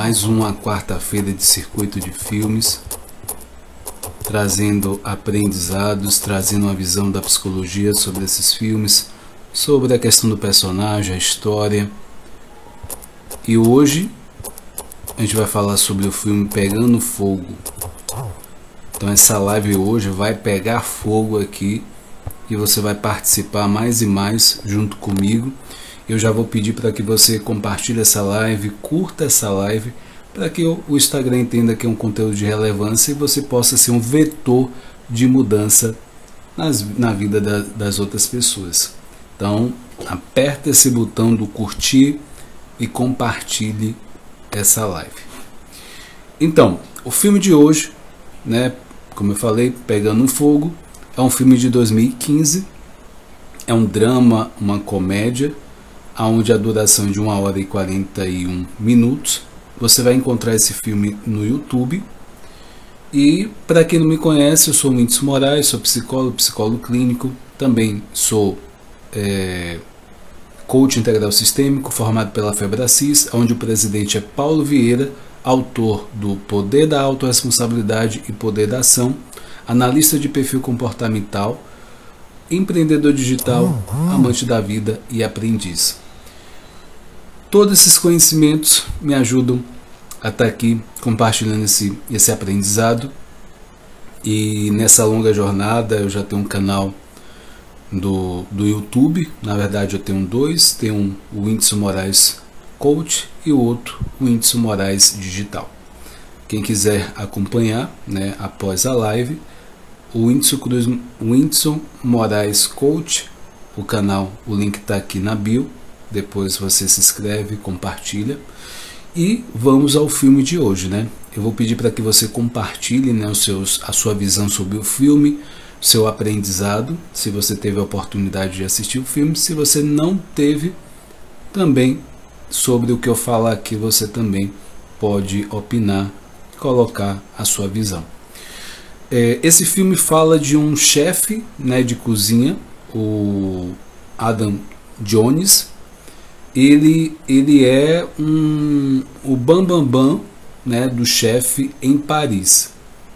mais uma quarta-feira de circuito de filmes, trazendo aprendizados, trazendo uma visão da psicologia sobre esses filmes, sobre a questão do personagem, a história. E hoje a gente vai falar sobre o filme Pegando Fogo. Então essa live hoje vai pegar fogo aqui e você vai participar mais e mais junto comigo. Eu já vou pedir para que você compartilhe essa live, curta essa live, para que o Instagram entenda que é um conteúdo de relevância e você possa ser um vetor de mudança na vida das outras pessoas. Então, aperta esse botão do curtir e compartilhe essa live. Então, o filme de hoje, né, como eu falei, Pegando Fogo, é um filme de 2015, é um drama, uma comédia, onde a duração é de 1 hora e 41 minutos. Você vai encontrar esse filme no YouTube. E para quem não me conhece, eu sou o Whindeson Moraes, sou psicólogo clínico, também sou coach integral sistêmico, formado pela Febracis, onde o presidente é Paulo Vieira, autor do Poder da Autorresponsabilidade e Poder da Ação, analista de perfil comportamental, empreendedor digital, amante da vida e aprendiz. Todos esses conhecimentos me ajudam a estar aqui compartilhando esse aprendizado. E nessa longa jornada eu já tenho um canal do YouTube. Na verdade eu tenho dois, tenho o Whindeson Moraes Coach e o outro, o Whindeson Moraes Digital. Quem quiser acompanhar, né, após a live, o Whindeson Moraes Coach, o canal, o link está aqui na bio. Depois você se inscreve, compartilha. E vamos ao filme de hoje, né? Eu vou pedir para que você compartilhe, né, a sua visão sobre o filme, seu aprendizado, se você teve a oportunidade de assistir o filme. Se você não teve, também sobre o que eu falar aqui, você também pode opinar, colocar a sua visão. Esse filme fala de um chefe, né, de cozinha, o Adam Jones. Ele é o bambambam, né, do chefe em Paris.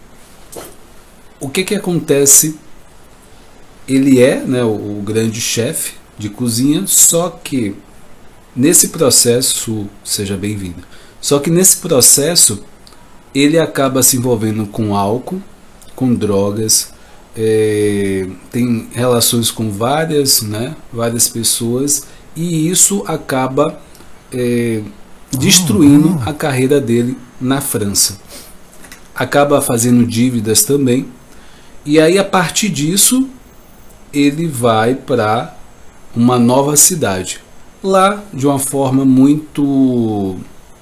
O que acontece? Ele é, né, o grande chefe de cozinha, só que nesse processo, seja bem-vindo, só que nesse processo ele acaba se envolvendo com álcool, com drogas, tem relações com várias pessoas, e isso acaba destruindo a carreira dele na França. Acaba fazendo dívidas também, e aí a partir disso ele vai para uma nova cidade. Lá, de uma forma muito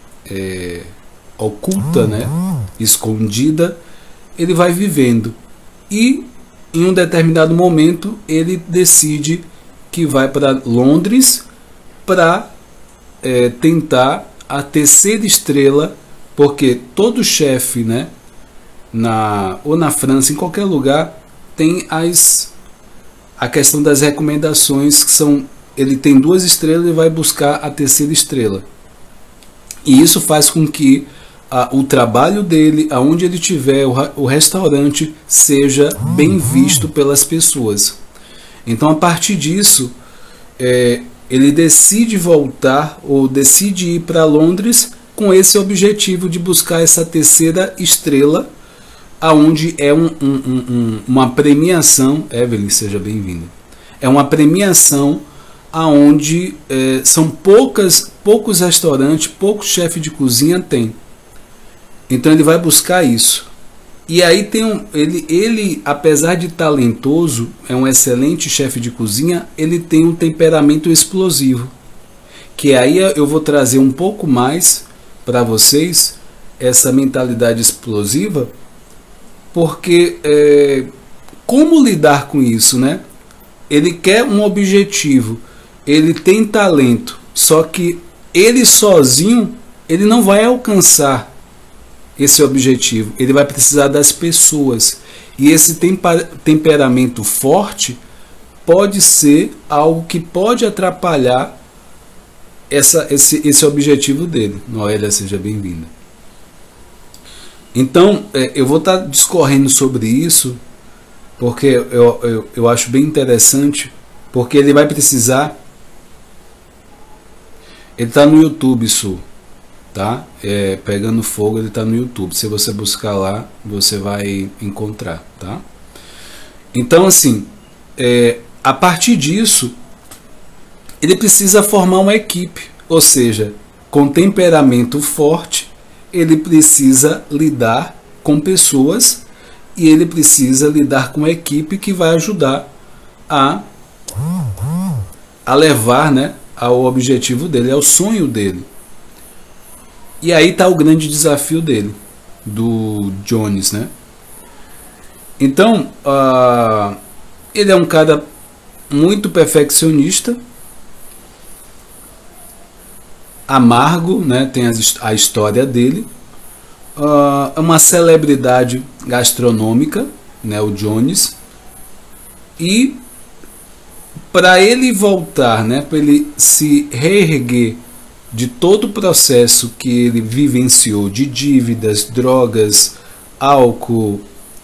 oculta, né, escondida, ele vai vivendo. E em um determinado momento ele decide que vai para Londres para tentar a terceira estrela, porque todo chefe, né, ou na França, em qualquer lugar, tem a questão das recomendações, que são, ele tem 2 estrelas e vai buscar a terceira estrela. E isso faz com que o trabalho dele, aonde ele tiver, o restaurante, seja bem visto pelas pessoas. Então, a partir disso, ele decide voltar, ou decide ir para Londres com esse objetivo de buscar essa terceira estrela, aonde é uma premiação. Evelyn, seja bem-vinda. É uma premiação aonde são poucos restaurantes, poucos chefes de cozinha tem. Então ele vai buscar isso. E aí ele, apesar de talentoso, é um excelente chefe de cozinha, ele tem um temperamento explosivo. Que aí eu vou trazer um pouco mais para vocês, essa mentalidade explosiva, porque como lidar com isso, né? Ele quer um objetivo, ele tem talento, só que ele sozinho, ele não vai alcançar esse objetivo, ele vai precisar das pessoas. E esse temperamento forte pode ser algo que pode atrapalhar esse objetivo dele. Noélia, seja bem-vinda. Então, eu vou estar discorrendo sobre isso, porque eu acho bem interessante, porque ele vai precisar... Ele está no YouTube, isso, tá? Pegando Fogo, ele está no YouTube. Se você buscar lá, você vai encontrar, tá? Então, assim, a partir disso, ele precisa formar uma equipe, ou seja, com temperamento forte, ele precisa lidar com pessoas e ele precisa lidar com uma equipe que vai ajudar a levar, né, ao objetivo dele, ao sonho dele. E aí está o grande desafio dele, do Jones, né? Então, ele é um cara muito perfeccionista, amargo, né? Tem a história dele. É uma celebridade gastronômica, né? O Jones. E para ele voltar, né? Para ele se reerguer de todo o processo que ele vivenciou de dívidas, drogas, álcool,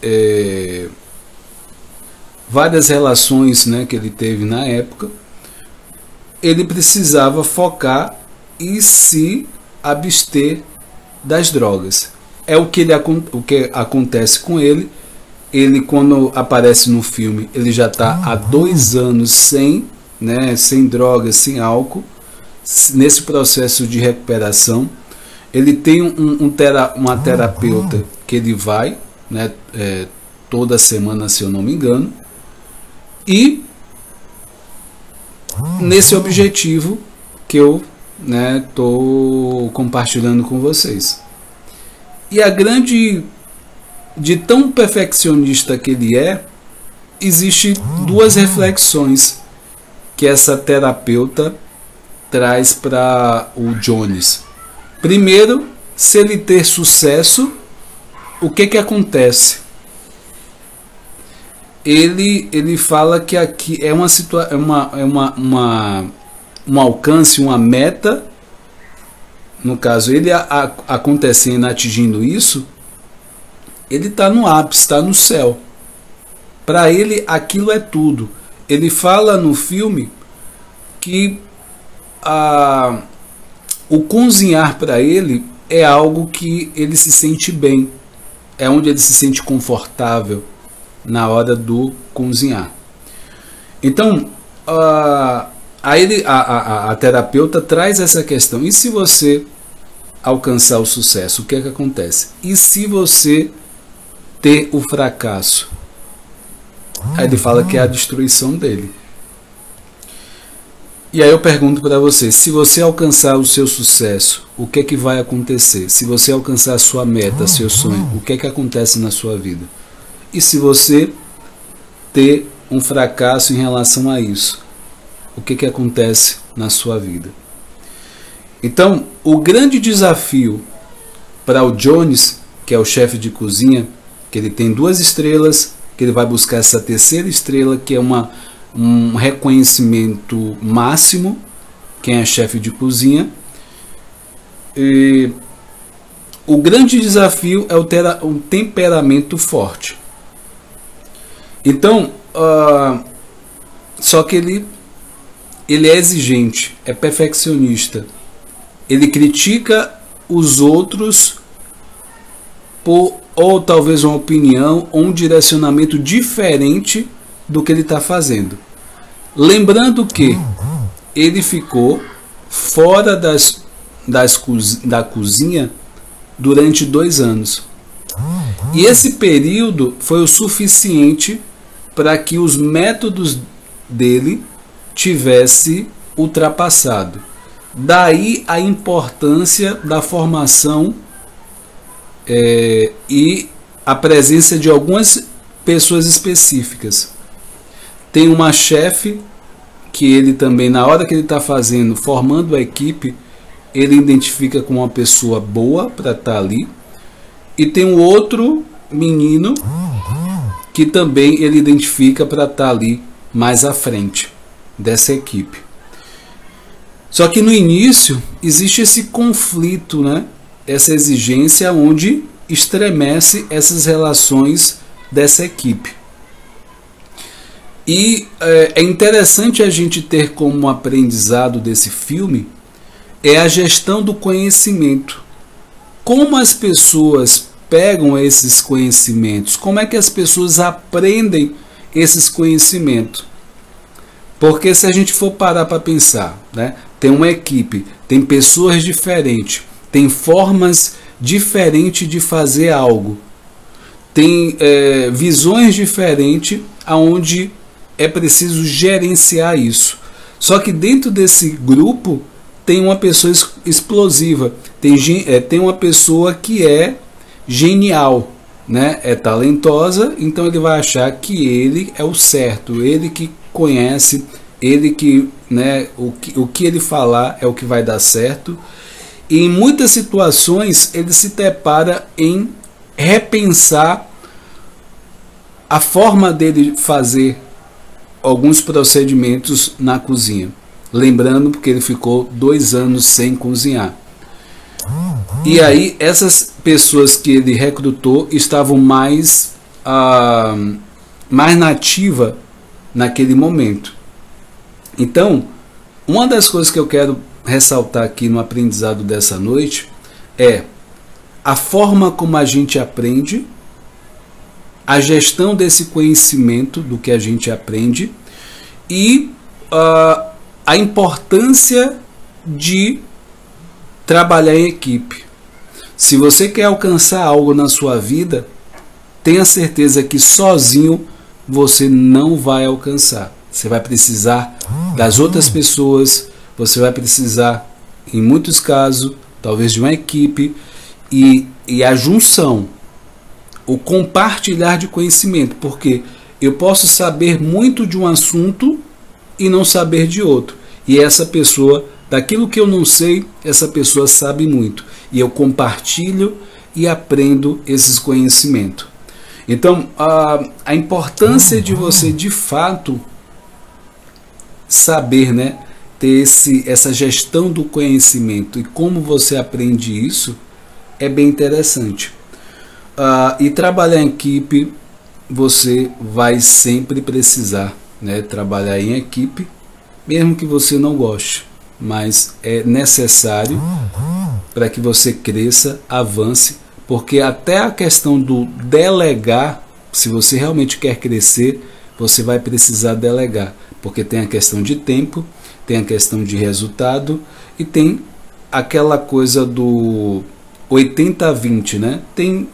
várias relações, né, que ele teve na época, ele precisava focar e se abster das drogas. É o que acontece com ele. Ele, quando aparece no filme, ele já está há 2 anos sem drogas, sem álcool, nesse processo de recuperação. Ele tem uma terapeuta que ele vai, né, toda semana, se eu não me engano, e nesse objetivo que eu estou compartilhando com vocês. E a grande, de tão perfeccionista que ele existe 2 reflexões que essa terapeuta traz para o Jones. Primeiro, se ele ter sucesso, o que acontece? Ele fala que aqui é um alcance, uma meta. No caso, ele acontecendo, atingindo isso, ele está no ápice, está no céu. Para ele, aquilo é tudo. Ele fala no filme que o cozinhar para ele é algo que ele se sente bem, é onde ele se sente confortável na hora do cozinhar. Então, a terapeuta traz essa questão: e se você alcançar o sucesso, o que acontece? E se você ter o fracasso? Aí ele fala que é a destruição dele. E aí eu pergunto para você: se você alcançar o seu sucesso, o que vai acontecer? Se você alcançar a sua meta, seu sonho, o que acontece na sua vida? E se você ter um fracasso em relação a isso, o que acontece na sua vida? Então, o grande desafio para o Jones, que é o chefe de cozinha, que ele tem 2 estrelas, que ele vai buscar essa 3ª estrela, que é um reconhecimento máximo, quem é chefe de cozinha. E o grande desafio é um temperamento forte. Então, só que ele é exigente, é perfeccionista. Ele critica os outros ou talvez uma opinião ou um direcionamento diferente do que ele está fazendo. Lembrando que ele ficou fora da cozinha durante 2 anos. E esse período foi o suficiente para que os métodos dele tivesse ultrapassado. Daí a importância da formação e a presença de algumas pessoas específicas. Tem uma chefe que ele também, na hora que ele está formando a equipe, ele identifica como uma pessoa boa para estar ali. E tem um outro menino que também ele identifica para estar ali mais à frente dessa equipe. Só que no início existe esse conflito, né? Essa exigência onde estremece essas relações dessa equipe. E é interessante a gente ter como aprendizado desse filme a gestão do conhecimento. Como as pessoas pegam esses conhecimentos, como é que as pessoas aprendem esses conhecimentos. Porque se a gente for parar para pensar, né, tem uma equipe, tem pessoas diferentes, tem formas diferentes de fazer algo, tem visões diferentes aonde é preciso gerenciar isso. Só que dentro desse grupo tem uma pessoa explosiva, tem uma pessoa que é genial, né? É talentosa, então ele vai achar que ele é o certo, ele que conhece, ele que, né, o que ele falar é o que vai dar certo. E em muitas situações ele se depara em repensar a forma dele fazer alguns procedimentos na cozinha. Lembrando porque ele ficou 2 anos sem cozinhar. E aí essas pessoas que ele recrutou estavam mais nativa naquele momento. Então, uma das coisas que eu quero ressaltar aqui no aprendizado dessa noite é a forma como a gente aprende, a gestão desse conhecimento do que a gente aprende e a importância de trabalhar em equipe. Se você quer alcançar algo na sua vida, tenha certeza que sozinho você não vai alcançar. Você vai precisar das outras pessoas, você vai precisar, em muitos casos, talvez de uma equipe, e a junção, o compartilhar de conhecimento, porque eu posso saber muito de um assunto e não saber de outro. E essa pessoa, daquilo que eu não sei, essa pessoa sabe muito. E eu compartilho e aprendo esses conhecimentos. Então, a importância de você, de fato, saber, né, ter essa gestão do conhecimento e como você aprende isso, é bem interessante. E trabalhar em equipe, você vai sempre precisar, né, trabalhar em equipe, mesmo que você não goste, mas é necessário para que você cresça, avance, porque até a questão do delegar, se você realmente quer crescer, você vai precisar delegar, porque tem a questão de tempo, tem a questão de resultado e tem aquela coisa do 80-20, né? Tem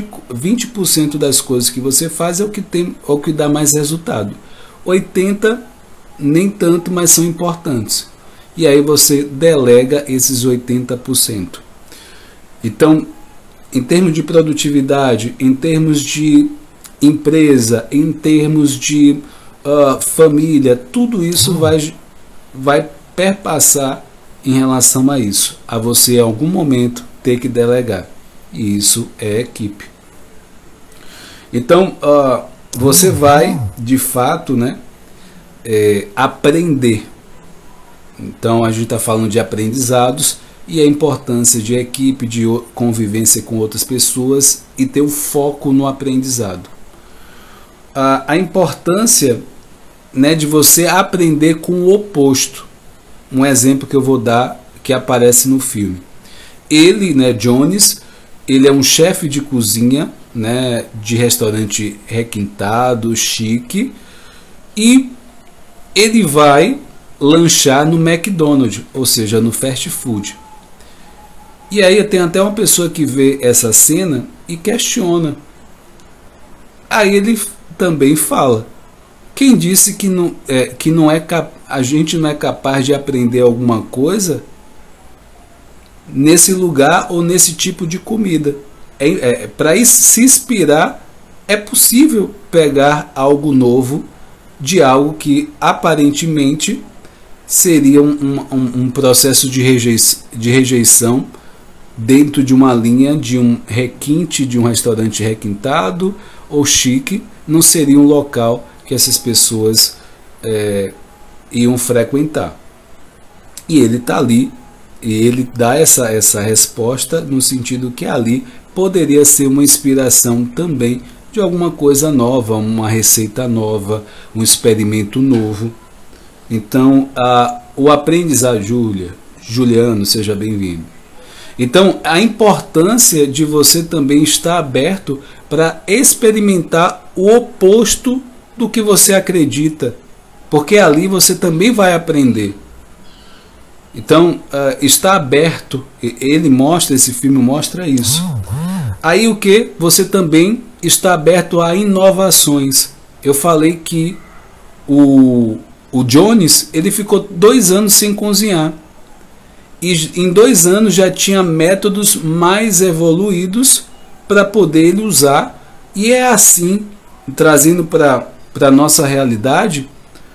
20% das coisas que você faz é o que dá mais resultado. 80% nem tanto, mas são importantes. E aí você delega esses 80%. Então, em termos de produtividade, em termos de empresa, em termos de família, tudo isso vai perpassar em relação a isso. A você, em algum momento, ter que delegar. E isso é equipe. Então, você vai, de fato, né, aprender. Então, a gente está falando de aprendizados e a importância de equipe, de convivência com outras pessoas e ter o foco no aprendizado. A importância, né, de você aprender com o oposto. Um exemplo que eu vou dar que aparece no filme. Ele, né, Jones, ele é um chefe de cozinha, né, de restaurante requintado, chique, e ele vai lanchar no McDonald's, ou seja, no fast food. E aí tem até uma pessoa que vê essa cena e questiona. Aí ele também fala: quem disse que a gente não é capaz de aprender alguma coisa nesse lugar ou nesse tipo de comida? Para se inspirar, é possível pegar algo novo de algo que aparentemente seria um processo de rejeição dentro de uma linha de um requinte, de um restaurante requintado ou chique. Não seria um local que essas pessoas iam frequentar. E ele está ali, e ele dá essa resposta no sentido que ali poderia ser uma inspiração também de alguma coisa nova, uma receita nova, um experimento novo. Então, o aprendizado, Juliano, seja bem-vindo. Então, a importância de você também estar aberto para experimentar o oposto do que você acredita, porque ali você também vai aprender. Então, está aberto, esse filme mostra isso. Aí o que? Você também está aberto a inovações. Eu falei que o Jones, ele ficou 2 anos sem cozinhar. E em 2 anos já tinha métodos mais evoluídos para poder ele usar. E é assim, trazendo para a nossa realidade,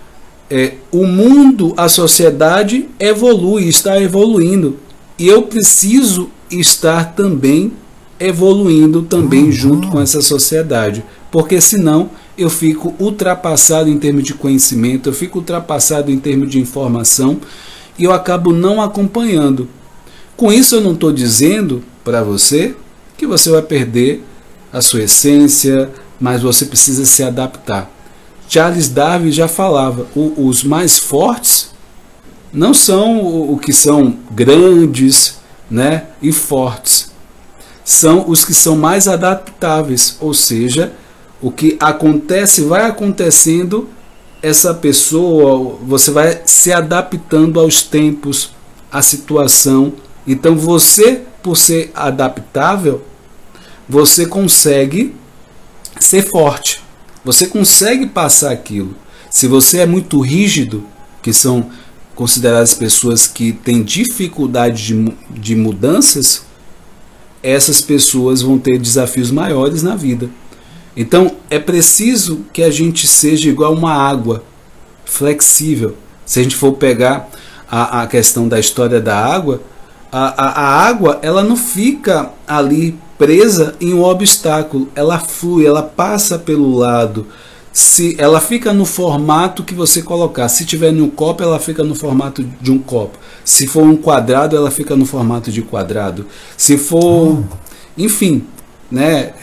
o mundo, a sociedade evolui, está evoluindo. E eu preciso estar também evoluindo também junto com essa sociedade. Porque senão eu fico ultrapassado em termos de conhecimento, eu fico ultrapassado em termos de informação e eu acabo não acompanhando. Com isso eu não estou dizendo para você que você vai perder a sua essência, mas você precisa se adaptar. Charles Darwin já falava, os mais fortes não são o que são grandes, né, e fortes. São os que são mais adaptáveis, ou seja, o que acontece, vai acontecendo, essa pessoa, você vai se adaptando aos tempos, à situação. Então você, por ser adaptável, você consegue ser forte. Você consegue passar aquilo. Se você é muito rígido, que são consideradas pessoas que têm dificuldade de mudanças, essas pessoas vão ter desafios maiores na vida. Então é preciso que a gente seja igual uma água, flexível. Se a gente for pegar a questão da história da água, a água ela não fica ali presa em um obstáculo, ela flui, ela passa pelo lado. Se ela fica no formato que você colocar, se tiver em um copo, ela fica no formato de um copo. Se for um quadrado, ela fica no formato de quadrado. Se for, enfim, né?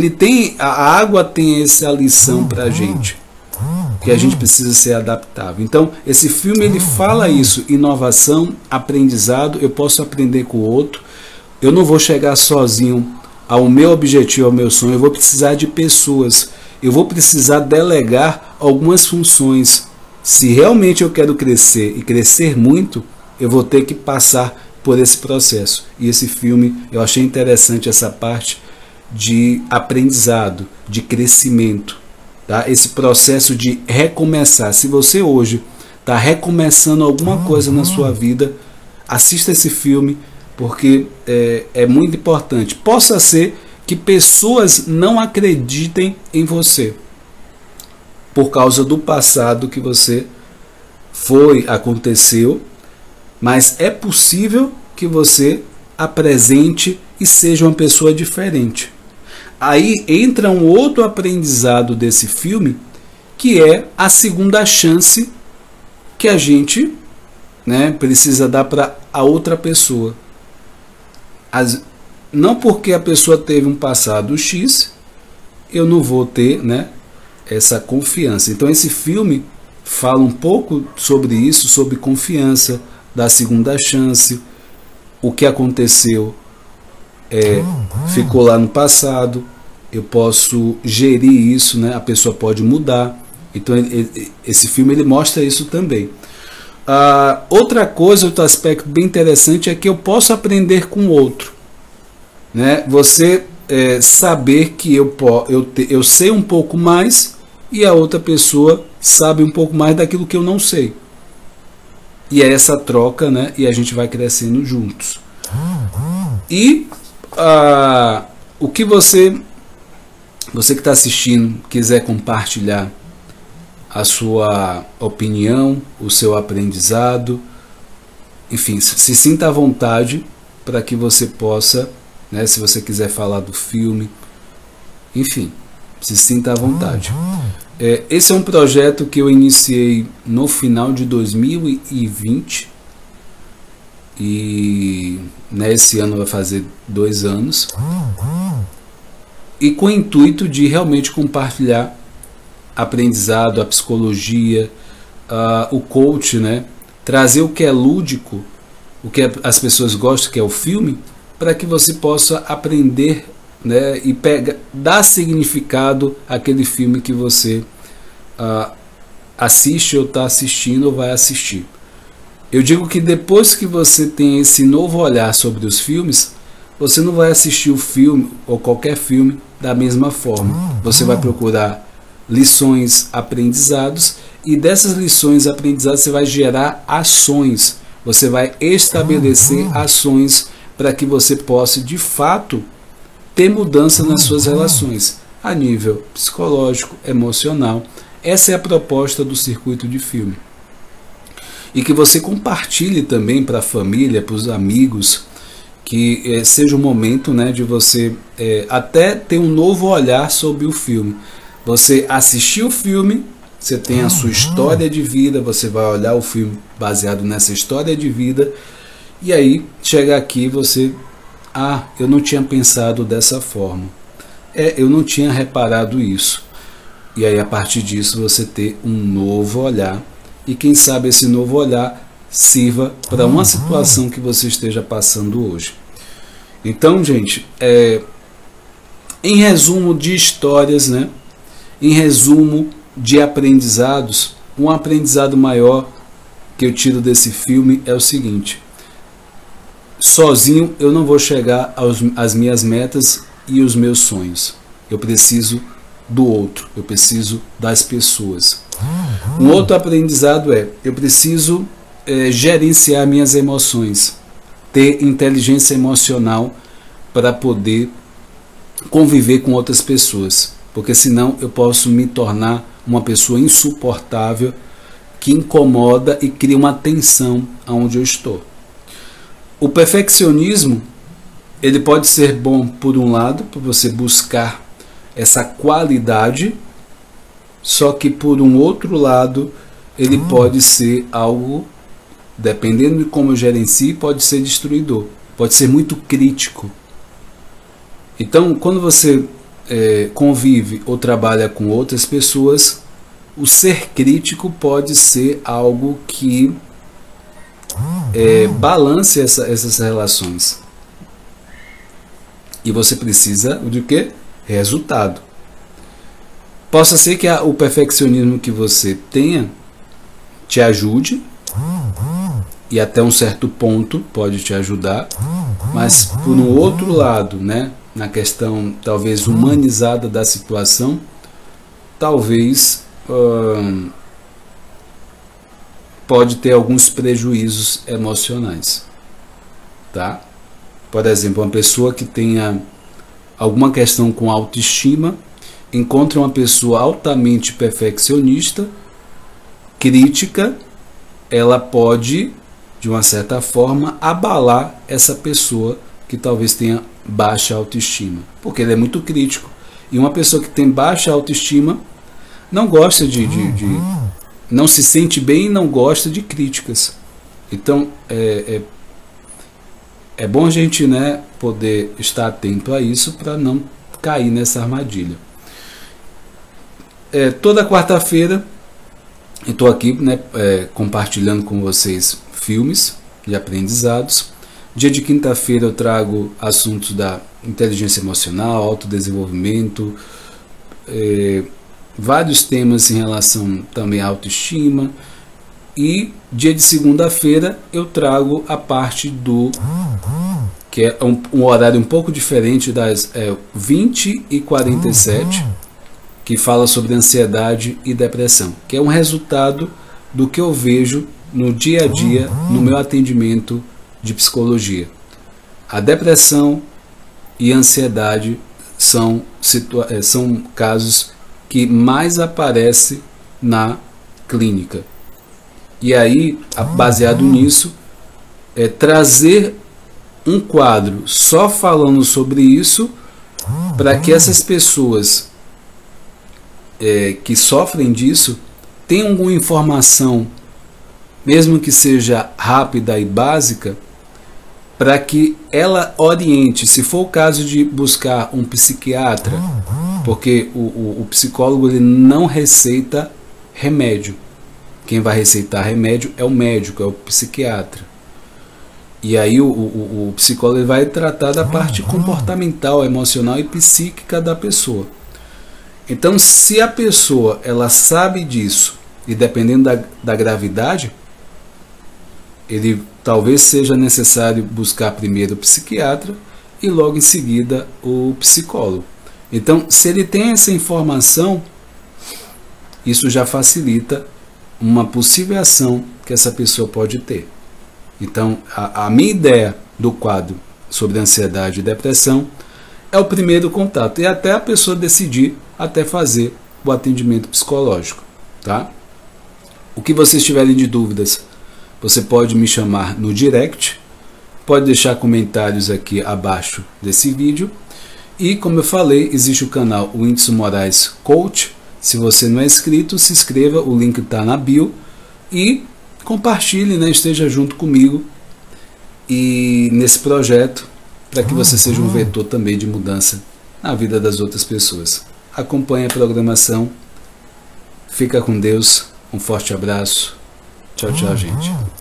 A água tem essa lição para a gente, que a gente precisa ser adaptável. Então, esse filme ele fala isso: inovação, aprendizado. Eu posso aprender com o outro. Eu não vou chegar sozinho ao meu objetivo, ao meu sonho. Eu vou precisar de pessoas. Eu vou precisar delegar algumas funções. Se realmente eu quero crescer e crescer muito, eu vou ter que passar por esse processo. E esse filme, eu achei interessante essa parte de aprendizado, de crescimento, tá? Esse processo de recomeçar. Se você hoje está recomeçando alguma coisa na sua vida, assista esse filme, porque é muito importante. Possa ser que pessoas não acreditem em você por causa do passado que você aconteceu, mas é possível que você apresente e seja uma pessoa diferente. Aí entra um outro aprendizado desse filme, que é a segunda chance que a gente, né, precisa dar para a outra pessoa. Não porque a pessoa teve um passado X, eu não vou ter, né, essa confiança. Então esse filme fala um pouco sobre isso, sobre confiança, da segunda chance. O que aconteceu ficou lá no passado, eu posso gerir isso, né? A pessoa pode mudar. Então esse filme ele mostra isso também. Outra coisa, outro aspecto bem interessante é que eu posso aprender com o outro, né? Você saber que eu sei um pouco mais e a outra pessoa sabe um pouco mais daquilo que eu não sei. E é essa troca, né? E a gente vai crescendo juntos. E o que você que está assistindo quiser compartilhar a sua opinião, o seu aprendizado, enfim, se sinta à vontade para que você possa, né, se você quiser falar do filme, enfim, se sinta à vontade. Esse é um projeto que eu iniciei no final de 2020 e nesse ano vai fazer 2 anos. e com o intuito de realmente compartilhar aprendizado, a psicologia, o coach, né? Trazer o que é lúdico, o que as pessoas gostam, que é o filme, para que você possa aprender, né? E dar significado àquele filme que você assiste ou está assistindo ou vai assistir. Eu digo que depois que você tem esse novo olhar sobre os filmes, você não vai assistir o filme ou qualquer filme da mesma forma. Você vai procurar lições, aprendizados, e dessas lições, aprendizados, você vai gerar ações. Você vai estabelecer ações para que você possa, de fato, ter mudança nas suas relações, a nível psicológico, emocional. Essa é a proposta do circuito de filme. E que você compartilhe também para a família, para os amigos, que seja um momento, né, de você até ter um novo olhar sobre o filme. Você assistir o filme, você tem a sua história de vida, você vai olhar o filme baseado nessa história de vida, e aí chega aqui você, eu não tinha pensado dessa forma, eu não tinha reparado isso. E aí a partir disso você ter um novo olhar, e quem sabe esse novo olhar sirva para uma situação que você esteja passando hoje. Então, gente, em resumo de histórias, né? Em resumo de aprendizados, um aprendizado maior que eu tiro desse filme é o seguinte: sozinho eu não vou chegar às minhas metas e os meus sonhos. Eu preciso do outro, eu preciso das pessoas. Um outro aprendizado eu preciso gerenciar minhas emoções, ter inteligência emocional para poder conviver com outras pessoas, porque senão eu posso me tornar uma pessoa insuportável, que incomoda e cria uma tensão aonde eu estou. O perfeccionismo, ele pode ser bom por um lado, para você buscar essa qualidade, só que por um outro lado ele pode ser algo, dependendo de como eu gerencie, pode ser destruidor, pode ser muito crítico. Então, quando você convive ou trabalha com outras pessoas, o ser crítico pode ser algo que balance essas relações. E você precisa de quê? Resultado. Possa ser que o perfeccionismo que você tenha te ajude, e até um certo ponto pode te ajudar, mas por um outro lado, né, na questão talvez humanizada da situação, talvez pode ter alguns prejuízos emocionais, tá? Por exemplo, uma pessoa que tenha alguma questão com autoestima encontra uma pessoa altamente perfeccionista, crítica, ela pode, de uma certa forma, abalar essa pessoa que talvez tenha baixa autoestima, porque ele é muito crítico. E uma pessoa que tem baixa autoestima não gosta não se sente bem e não gosta de críticas. Então é bom a gente, né, poder estar atento a isso para não cair nessa armadilha. Toda quarta-feira eu estou aqui, né, compartilhando com vocês filmes de aprendizados. Dia de quinta-feira eu trago assuntos da inteligência emocional, autodesenvolvimento, vários temas em relação também à autoestima. E dia de segunda-feira eu trago a parte que é um horário um pouco diferente, das 20h47, que fala sobre ansiedade e depressão, que é um resultado do que eu vejo no dia a dia no meu atendimento de psicologia. A depressão e a ansiedade são casos que mais aparecem na clínica. E aí, baseado nisso, trazer um quadro só falando sobre isso, para que essas pessoas que sofrem disso tenham alguma informação, mesmo que seja rápida e básica, para que ela oriente, se for o caso de buscar um psiquiatra, porque o psicólogo ele não receita remédio. Quem vai receitar remédio é o médico, é o psiquiatra. E aí o psicólogo ele vai tratar da parte comportamental, emocional e psíquica da pessoa. Então, se a pessoa ela sabe disso, e dependendo da gravidade, ele talvez seja necessário buscar primeiro o psiquiatra e logo em seguida o psicólogo. Então, se ele tem essa informação, isso já facilita uma possível ação que essa pessoa pode ter. Então, a minha ideia do quadro sobre ansiedade e depressão é o primeiro contato, e até a pessoa decidir até fazer o atendimento psicológico, tá? O que vocês tiverem de dúvidas, você pode me chamar no direct, pode deixar comentários aqui abaixo desse vídeo, e como eu falei, existe o canal Whindeson Moraes Coach. Se você não é inscrito, se inscreva, o link está na bio, e compartilhe, né, esteja junto comigo e nesse projeto, para que você seja um vetor também de mudança na vida das outras pessoas. Acompanhe a programação, fica com Deus, um forte abraço, tchau, tchau, gente.